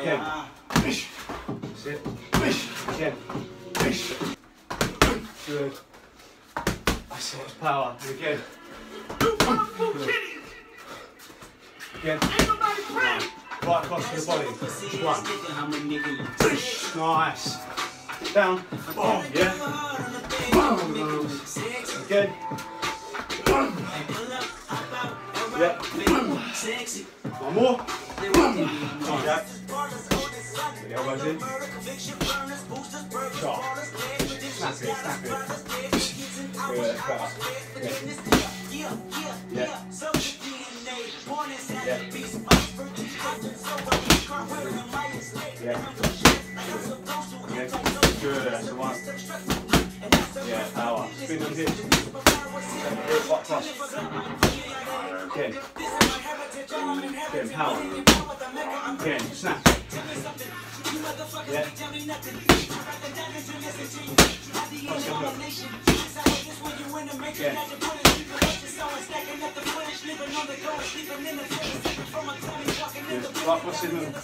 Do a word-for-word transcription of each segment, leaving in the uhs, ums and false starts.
Again. Sit. Again. Good. That's it, it's power. And again. Good. Again. Right across to the body. One. Nice. Down. Oh, yeah. Again. Yeah. One more. Like that. The elbows in. Sharp. Snap it, snap it. Good, better. Yeah. Yeah. Yeah. Yeah. Yeah. Good, that's the one. Yeah, power. Spin on hips. Right cross. Again. Again, power. Again, snap. Yeah. Again. Good. Right cross in the middle.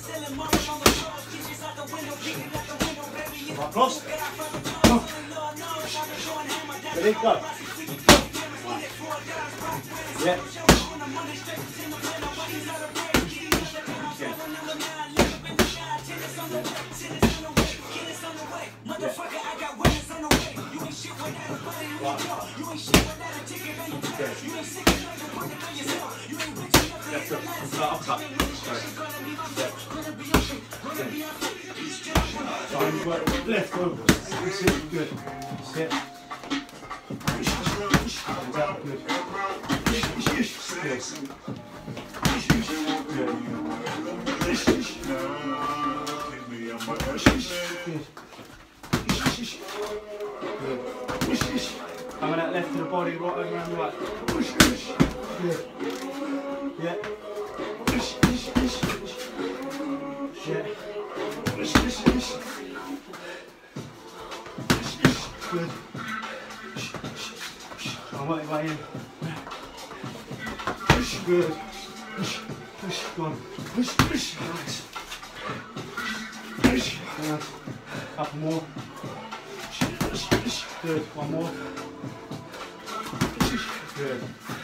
Right cross. Ready? Go. Right. Yeah. Again. Left up. Up, up. Left over. Sit. Good. Sit. Hands up. Good. Good. Coming out left to the body, right over around the right. Good. Yeah. Yeah. Good. I'm working way in. Good. Go on. Nice. Nice. Couple more. Good. One more. Good.